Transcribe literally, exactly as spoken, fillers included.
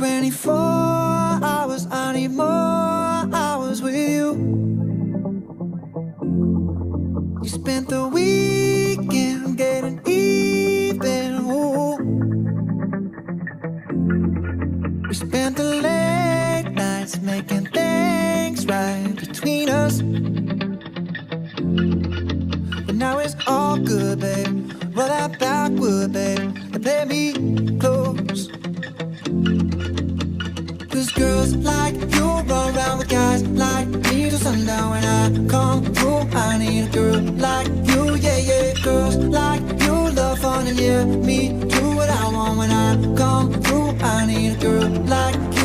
twenty-four hours, I need more hours with you. You spent the weekend getting even, ooh. We spent the late nights making things right between us. But now it's all good, babe. Roll that backward, babe, and play me close.